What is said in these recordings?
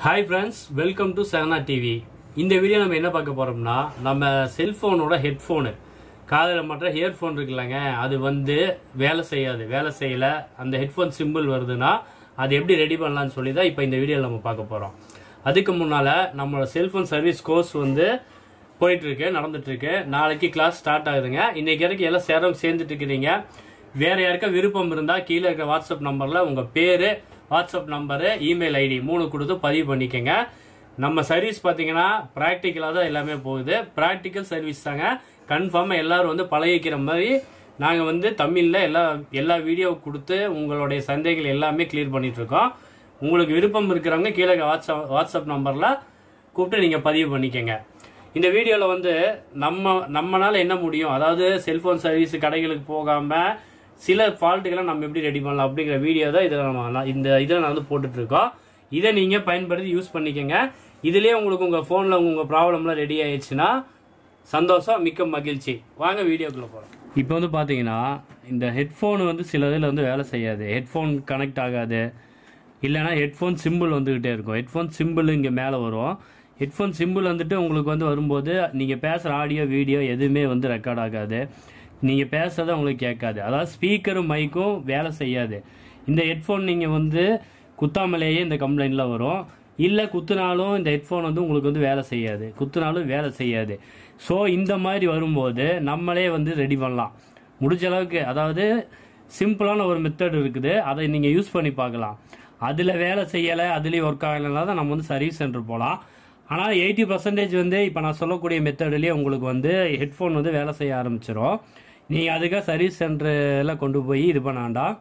Hi friends, welcome to Sana TV. இந்த video நம்ம என்ன பார்க்க போறோம்னா நம்ம செல்போனோட ஹெட்போன் காதுல மாற்ற இயர்போன் இருக்குலங்க அது வந்து வேலை செய்யல அந்த ஹெட்போன் சிம்பிள் வருதுன்னா அது எப்படி ரெடி பண்ணலாம்னு சொல்லி தான் இப்போ இந்த வீடியோல நம்ம பார்க்க போறோம். அதுக்கு முன்னால நம்மளோட செல்போன் சர்வீஸ் கோர்ஸ் வந்து நடந்துட்டு இருக்கு. நாளைக்கு கிளாஸ் ஸ்டார்ட் ஆகுதுங்க. இன்னைக்கு வரைக்கும் எல்லாம் சேர்ந்துட்டு இருக்கீங்க. வேற யாருக்கா விருப்பம் இருந்தா கீழே இருக்க வாட்ஸ்அப் நம்பர்ல உங்க பேரு, வாட்ஸ்அப் நம்பரு, இமெயில் ஐடி 3 கொடுத்து பதிவு பண்ணிக்கங்க. நம்ம சர்வீஸ் பாத்தீங்கன்னா பிராக்டிக்கலா தான் எல்லாமே போகுது. பிராக்டிக்கல் சர்வீஸ் தாங்க. கன்ஃபார்மா எல்லாரும் வந்து பழகிக்கிற மாதிரி நாங்க வந்து தமிழ்ல எல்லா வீடியோ கொடுத்து உங்களுடைய சந்தேகங்கள் எல்லாமே கிளியர் பண்ணிட்டு இருக்கோம். உங்களுக்கு விருப்பம் இருக்கிறவங்க கீழே வாட்ஸ்அப் நம்பர்ல கூப்பிட்டு நீங்க பதிவு பண்ணிக்கங்க. இந்த வீடியோல வந்து நம்மனால என்ன முடியும், அதாவது செல்போன் சர்வீஸ் கடைகளுக்கு போகாம சில ஃபால்ட்டுகளை நம்ம எப்படி ரெடி பண்ணலாம் அப்படிங்கிற வீடியோ தான் இதில் நான் வந்து போட்டுட்டு இருக்கோம். இதை நீங்க பயன்படுத்தி யூஸ் பண்ணிக்கங்க. இதுலயே உங்களுக்கு உங்க போன்ல உங்க ப்ராப்ளம்லாம் ரெடி ஆயிடுச்சுன்னா சந்தோஷம், மிக்க மகிழ்ச்சி. வாங்க வீடியோக்குள்ள போறோம். இப்போ வந்து பாத்தீங்கன்னா இந்த ஹெட்போன் வந்து சில இதில் வந்து வேலை செய்யாது, ஹெட்போன் கனெக்ட் ஆகாது, இல்லைன்னா ஹெட்போன் சிம்பிள் வந்துகிட்டே இருக்கும். ஹெட்போன் சிம்பிள் இங்கே மேலே வரும். ஹெட்போன் சிம்பிள் வந்துட்டு உங்களுக்கு வந்து வரும்போது நீங்கள் பேசுகிற ஆடியோ வீடியோ எதுவுமே வந்து ரெக்கார்ட் ஆகாது, நீங்கள் பேசுறத உங்களுக்கு கேட்காது. அதாவது ஸ்பீக்கரும் மைக்கும் வேலை செய்யாது. இந்த ஹெட்ஃபோன் நீங்கள் வந்து குத்தாமலேயே இந்த கம்ப்ளைண்ட்லாம் வரும். இல்லை குத்துனாலும் இந்த ஹெட்ஃபோன் வந்து உங்களுக்கு வந்து வேலை செய்யாது. ஸோ இந்த மாதிரி வரும்போது நம்மளே வந்து ரெடி பண்ணலாம் முடிஞ்ச அளவுக்கு. அதாவது சிம்பிளான ஒரு மெத்தட் இருக்குது, அதை நீங்கள் யூஸ் பண்ணி பார்க்கலாம். அதில் வேலை செய்யலை, அதுலேயும் ஒர்க் ஆகலைன்னா தான் நம்ம வந்து சர்வீஸ் சென்டர் போகலாம். ஆனால் 80% வந்து இப்போ நான் சொல்லக்கூடிய மெத்தட்லேயே உங்களுக்கு வந்து ஹெட்ஃபோன் வந்து வேலை செய்ய ஆரம்பிச்சிடும். நீங்கள் அதுக்காக சர்வீஸ் சென்டரில் கொண்டு போய் இது பண்ண வேண்டாம்.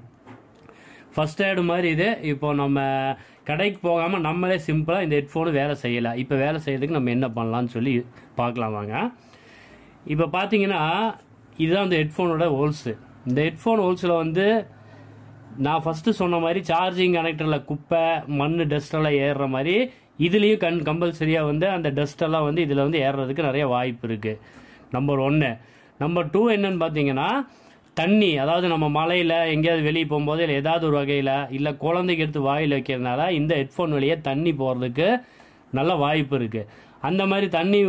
ஃபர்ஸ்ட் எய்டு மாதிரி இது. இப்போ நம்ம கடைக்கு போகாமல் நம்மளே சிம்பிளாக இந்த ஹெட்ஃபோனு வேலை செய்யலை, இப்போ வேலை செய்யறதுக்கு நம்ம என்ன பண்ணலான்னு சொல்லி பார்க்கலாம் வாங்க. இப்போ பார்த்தீங்கன்னா இதுதான் இந்த ஹெட்ஃபோனோட ஹோல்ஸு. இந்த ஹெட்ஃபோன் ஹோல்ஸில் வந்து நான் ஃபஸ்ட்டு சொன்ன மாதிரி சார்ஜிங் கனெக்டரில் குப்பை, மண், டஸ்டெல்லாம் ஏறுற மாதிரி இதுலேயும் கம்பல்சரியாக வந்து அந்த டஸ்டெல்லாம் வந்து இதில் வந்து ஏறுறதுக்கு நிறைய வாய்ப்பு இருக்குது. நம்பர் 1. நம்பர் 2 என்னன்னு பார்த்தீங்கன்னா தண்ணி, அதாவது நம்ம மலையில் எங்கேயாவது வெளியே போகும்போது இல்லை ஏதாவது ஒரு வகையில் இல்லை குழந்தைக்கு எடுத்து வாயில் வைக்கிறதுனால இந்த ஹெட்ஃபோன் வழியே தண்ணி போகிறதுக்கு நல்ல வாய்ப்பு இருக்குது. அந்த மாதிரி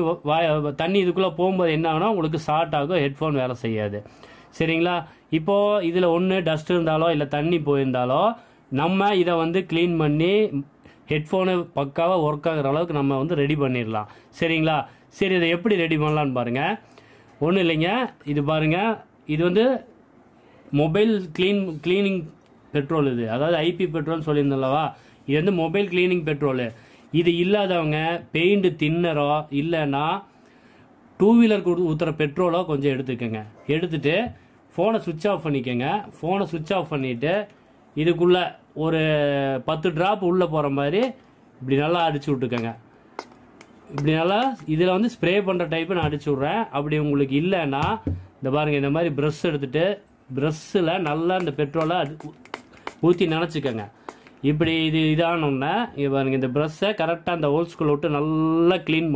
தண்ணி இதுக்குள்ளே போகும்போது என்ன ஆகுனா உங்களுக்கு ஷார்ட் ஆகும், ஹெட்ஃபோன் வேலை செய்யாது. சரிங்களா? இப்போது இதில் ஒன்று டஸ்ட் இருந்தாலோ இல்லை தண்ணி போயிருந்தாலோ நம்ம இதை வந்து க்ளீன் பண்ணி ஹெட்ஃபோனு பக்காவாக ஒர்க் ஆகிற அளவுக்கு நம்ம வந்து ரெடி பண்ணிடலாம். சரிங்களா? சரி, இதை எப்படி ரெடி பண்ணலான்னு பாருங்கள். ஒன்றும் இல்லைங்க, இது பாருங்கள், இது வந்து மொபைல் கிளீனிங் பெட்ரோல். இது அதாவது ஐபி பெட்ரோல் சொல்லியிருந்தல்லவா, இது வந்து மொபைல் கிளீனிங் பெட்ரோலு. இது இல்லாதவங்க பெயிண்ட் தின்னரோ இல்லைன்னா 2 வீலருக்கு ஊற்றுற பெட்ரோலோ கொஞ்சம் எடுத்துக்கோங்க. எடுத்துட்டு ஃபோனை சுவிட்ச் ஆஃப் பண்ணிக்கோங்க. ஃபோனை சுவிட்ச் ஆஃப் பண்ணிவிட்டு இதுக்குள்ளே ஒரு 10 டிராப் உள்ளே போகிற மாதிரி இப்படி நல்லா அடிச்சு விட்டுக்கோங்க. இப்படி நல்லா இதில் வந்து ஸ்ப்ரே பண்ணுற டைப்பு நான் அடிச்சு விட்றேன். அப்படி உங்களுக்கு இல்லைன்னா இந்த பாருங்கள், இந்த மாதிரி ப்ரஷ் எடுத்துகிட்டு ப்ரஷ்ஷில் நல்லா இந்த பெட்ரோலை ஊற்றி நினச்சிக்கோங்க. இப்படி இதானோடனே இங்கே பாருங்கள், இந்த ப்ரஷ்ஷை கரெக்டாக அந்த ஹோல்ஸ்குள்ளே விட்டு நல்லா க்ளீன்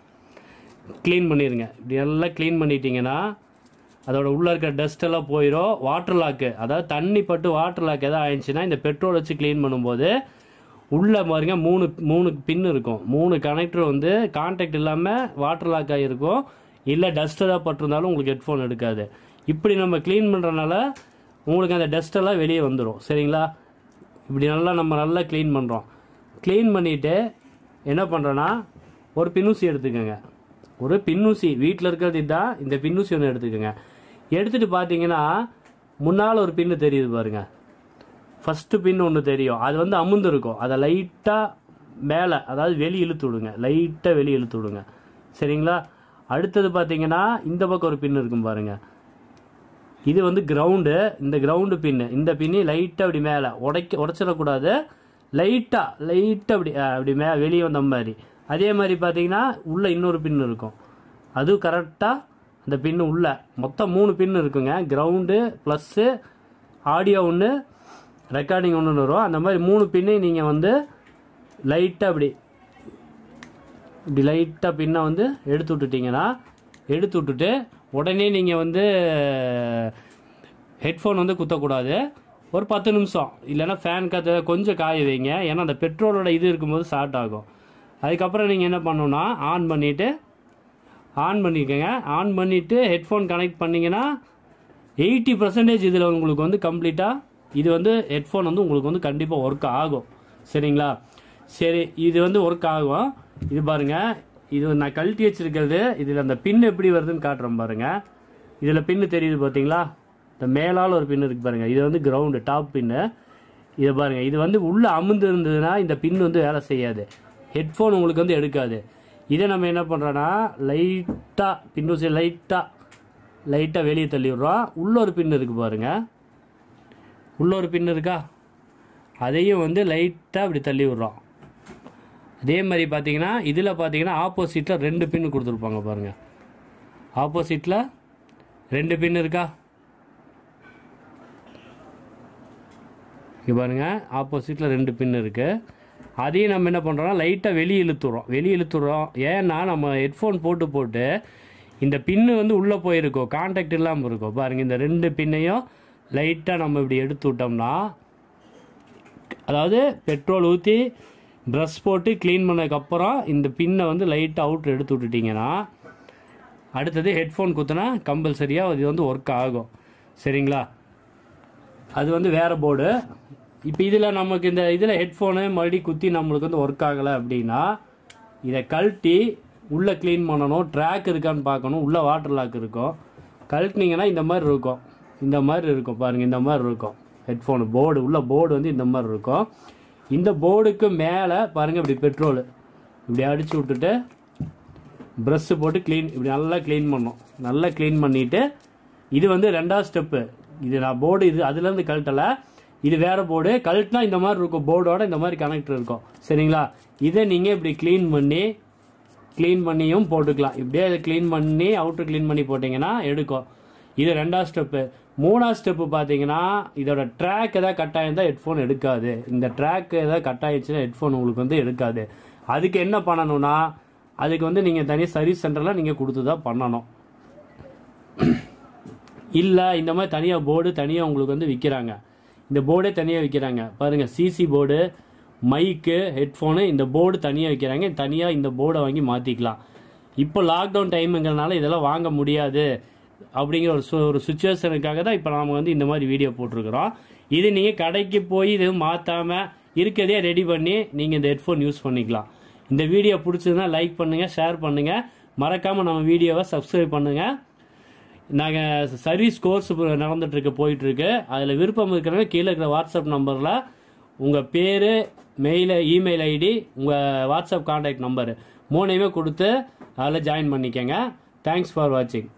பண்ணிடுங்க. இப்படி நல்லா க்ளீன் பண்ணிட்டீங்கன்னா அதோட உள்ளே இருக்க டஸ்ட்டெல்லாம் போயிடும். வாட்டர் லாக்கு, அதாவது தண்ணி பட்டு வாட்டர் லாக் எதாவது ஆயிடுச்சுன்னா இந்த பெட்ரோல் வச்சு க்ளீன் பண்ணும்போது உள்ளே பாருங்க 3 பின் இருக்கும். 3 கனெக்டர் வந்து கான்டாக்ட் இல்லாமல் வாட்டர் லாக் ஆகிருக்கும். இல்லை டஸ்ட் ஏதாவது பட்டிருந்தாலும் உங்களுக்கு ஹெட்ஃபோன் எடுக்காது. இப்படி நம்ம க்ளீன் பண்ணுறதுனால உங்களுக்கு அந்த டஸ்ட்டெல்லாம் வெளியே வந்துடும். சரிங்களா? இப்படி நம்ம நல்லா க்ளீன் பண்ணுறோம். க்ளீன் பண்ணிவிட்டு என்ன பண்ணுறோன்னா ஒரு பின்னூசி எடுத்துக்கோங்க. ஒரு பின்னூசி வீட்டில் இருக்கிறது இதுதான். இந்த பின்னூசி ஒன்று எடுத்துக்கோங்க. எடுத்துகிட்டு பார்த்தீங்கன்னா முன்னால் ஒரு பின்னு தெரியுது பாருங்க, ஃபஸ்ட்டு பின் ஒன்று தெரியும், அது வந்து அமுந்து இருக்கும். அதை லைட்டாக மேலே, அதாவது வெளியே இழுத்து விடுங்க. சரிங்களா? அடுத்தது பார்த்தீங்கன்னா இந்த பக்கம் ஒரு பின்னு இருக்கும் பாருங்க, இது வந்து கிரவுண்டு. இந்த கிரவுண்டு பின்னு, இந்த பின்னி லைட்டாக அப்படி மேலே உடைச்சிடக்கூடாது, லைட்டாக அப்படி வெளியே வந்த மாதிரி. அதே மாதிரி பார்த்தீங்கன்னா உள்ளே இன்னொரு பின்னு இருக்கும், அது கரெக்டாக அந்த பின்னு உள்ள மொத்தம் 3 பின்னு இருக்குங்க. கிரவுண்டு ப்ளஸ்ஸு ஆடியோ ஒன்று, ரெக்கார்டிங் ஒன்று வரும். அந்த மாதிரி 3 பின்னையும் நீங்கள் வந்து லைட்டாக இப்படி லைட்டாக பின்னை வந்து எடுத்து விட்டுட்டு உடனே நீங்கள் வந்து ஹெட்ஃபோன் வந்து குத்தக்கூடாது. ஒரு 10 நிமிஷம் இல்லைன்னா ஃபேன் காற்று கொஞ்சம் காய வைங்க. ஏன்னா அந்த பெட்ரோலோட இது இருக்கும்போது ஷார்ட் ஆகும். அதுக்கப்புறம் நீங்கள் என்ன பண்ணணும்னா ஆன் பண்ணிக்கோங்க. ஆன் பண்ணிவிட்டு ஹெட்ஃபோன் கனெக்ட் பண்ணிங்கன்னா 80% இதில் உங்களுக்கு வந்து கம்ப்ளீட்டாக இது வந்து ஹெட்ஃபோன் வந்து உங்களுக்கு வந்து கண்டிப்பாக ஒர்க் ஆகும். சரிங்களா? சரி, இது வந்து ஒர்க் ஆகும். இது பாருங்கள், இது நான் கழட்டி வச்சிருக்கிறது. இதில் அந்த பின் எப்படி வருதுன்னு காட்டுறேன் பாருங்கள். இதில் பின்னு தெரியுது பார்த்தீங்களா? இந்த மேலால் ஒரு பின்னு இருக்குது பாருங்கள். இது வந்து கிரவுண்டு டாப் பின்னு. இதை பாருங்கள், இது வந்து உள்ளே அமுந்து இருந்ததுன்னா இந்த பின் வந்து வேலை செய்யாது, ஹெட்ஃபோன் உங்களுக்கு வந்து எடுக்காது. இதை நம்ம என்ன பண்ணுறோன்னா லைட்டாக பின்னூசி லைட்டாக வெளியே தள்ளி விட்றோம். உள்ளே ஒரு பின் இருக்குது பாருங்கள், உள்ளே ஒரு பின் இருக்கா, அதையும் வந்து லைட்டாக அப்படி தள்ளி விட்றோம். அதே மாதிரி பார்த்தீங்கன்னா இதில் பார்த்தீங்கன்னா ஆப்போசிட்டில் 2 பின்னு கொடுத்துருப்பாங்க பாருங்கள். ஆப்போசிட்டில் 2 பின் இருக்கா, இங்கே பாருங்கள், ஆப்போசிட்டில் 2 பின் இருக்குது. அதையும் நம்ம என்ன பண்ணுறோம்னா லைட்டாக வெளியே இழுத்துறோம். ஏன்னா நம்ம ஹெட்ஃபோன் போட்டு இந்த பின்னு வந்து உள்ளே போயிருக்கோம், கான்டாக்ட் இல்லாமல் இருக்கும் பாருங்கள். இந்த 2 பின்னையும் லைட்டாக நம்ம இப்படி எடுத்து விட்டோம்னா, அதாவது பெட்ரோல் ஊற்றி ப்ரஷ் போட்டு க்ளீன் பண்ணதுக்கப்புறம் இந்த பின்னை வந்து லைட்டாக அவுட்ரு எடுத்து விட்டுட்டிங்கன்னா அடுத்தது ஹெட்ஃபோன் குத்தினா கம்பல்சரியாக இது வந்து ஒர்க் ஆகும். சரிங்களா? அது வந்து வேறு போர்டு. இப்போ இதில் நமக்கு இந்த இதில் ஹெட்ஃபோனு மறுபடி குத்தி நம்மளுக்கு வந்து ஒர்க் ஆகலை அப்படின்னா இதை கழட்டி உள்ளே க்ளீன் பண்ணணும். ட்ராக் இருக்கான்னு பார்க்கணும். உள்ளே வாட்டர் லாக் இருக்கும். கழட்டினீங்கன்னா இந்த மாதிரி இருக்கும், பாருங்கள், இந்த மாதிரி இருக்கும். ஹெட்ஃபோனு போர்டு உள்ள போர்டு வந்து இந்த மாதிரி இருக்கும். இந்த போர்டுக்கு மேலே பாருங்கள் இப்படி பெட்ரோல் இப்படி அடித்து விட்டுட்டு ப்ரஷ்ஷு போட்டு இப்படி நல்லா க்ளீன் பண்ணணும். நல்லா க்ளீன் பண்ணிவிட்டு இது வந்து 2வது ஸ்டெப்பு. இது நான் போர்டு இது அதுலேருந்து கழட்டலை, இது வேறு போர்டு. கழட்டினா இந்த மாதிரி இருக்கும், போர்டோட இந்த மாதிரி கனெக்டர் இருக்கும். சரிங்களா? இதை நீங்கள் இப்படி க்ளீன் பண்ணியும் போட்டுக்கலாம். இப்படியே அதை க்ளீன் பண்ணி அவுட்ரு க்ளீன் பண்ணி போட்டிங்கன்னா எடுக்கும். இது 2வது ஸ்டெப்பு. 3வது ஸ்டெப்பு பார்த்தீங்கன்னா இதோட ட்ராக் எதாவது கட் ஆகிருந்தால் ஹெட்ஃபோன் எடுக்காது. இந்த ட்ராக் எதாவது கட் ஆகிடுச்சுன்னா ஹெட்ஃபோன் உங்களுக்கு வந்து எடுக்காது. அதுக்கு என்ன பண்ணணும்னா அதுக்கு வந்து நீங்கள் தனியாக சர்வீஸ் சென்டரில் நீங்கள் கொடுத்து தான் பண்ணணும். இல்லை இந்த மாதிரி தனியாக போர்டு தனியாக உங்களுக்கு வந்து விற்கிறாங்க. இந்த போர்டே தனியாக விற்கிறாங்க பாருங்கள். சிசி போர்டு, மைக்கு, ஹெட்ஃபோனு, இந்த போர்டு தனியாக விற்கிறாங்க. தனியாக இந்த போர்டை வாங்கி மாற்றிக்கலாம். இப்போ லாக்டவுன் டைமுங்கிறனால இதெல்லாம் வாங்க முடியாது அப்படிங்கிற ஒரு சுச்சுவேஷனுக்காக தான் இப்போ நாம் வந்து இந்த மாதிரி வீடியோ போட்டிருக்கிறோம். இது நீங்கள் கடைக்கு போய் இது மாற்றாமல் இருக்கிறதே ரெடி பண்ணி நீங்கள் இந்த ஹெட்ஃபோன் யூஸ் பண்ணிக்கலாம். இந்த வீடியோ பிடிச்சதுன்னா லைக் பண்ணுங்கள், ஷேர் பண்ணுங்கள், மறக்காமல் நம்ம வீடியோவை சப்ஸ்கிரைப் பண்ணுங்கள். நாங்கள் சர்வீஸ் கோர்ஸ் நடந்துகிட்ருக்கு, போயிட்டுருக்கு. அதில் விருப்பம் இருக்கிறவங்க கீழே இருக்கிற வாட்ஸ்அப் நம்பரில் உங்கள் பேர், இமெயில் ஐடி, உங்கள் வாட்ஸ்அப் கான்டாக்ட் நம்பரு 3யுமே கொடுத்து அதில் ஜாயின் பண்ணிக்கங்க. தேங்க்ஸ் ஃபார் வாட்சிங்.